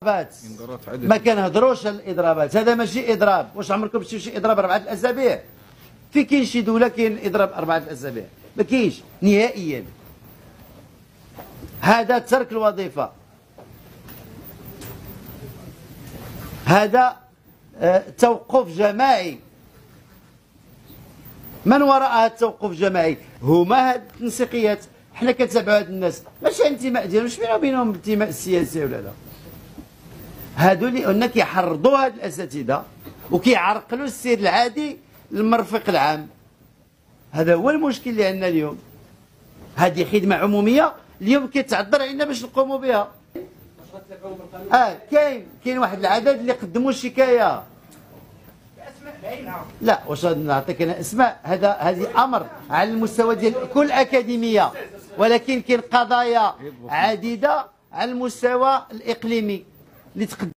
ما كنهضروش على الاضرابات، هذا ماشي اضراب. واش عمركم شفتوا شي اضراب 4 الاسابيع؟ في كاين شي دوله كاين اضراب 4 الاسابيع؟ ما كاينش نهائيا. هذا ترك الوظيفه، هذا توقف جماعي. من وراء هذا التوقف الجماعي؟ هما هاد التنسيقيات. حنا كنتابعوا هاد الناس، ماشي الانتماء ديالهم، مش بينهم وبينهم الانتماء السياسي ولا لا. هادو اللي قلنا كيحرضوا هاد الاساتذه وكيعرقلوا السير العادي للمرفق العام. هذا هو المشكل اللي عندنا اليوم. هذه خدمه عموميه اليوم كيتعذر علينا باش نقوموا بها. كاين واحد العدد اللي قدموا الشكايه. لا واش نعطيك انا اسماء؟ هذه امر على المستوى ديال كل اكاديميه، ولكن كاين قضايا عديده على المستوى الاقليمي اللي تقدم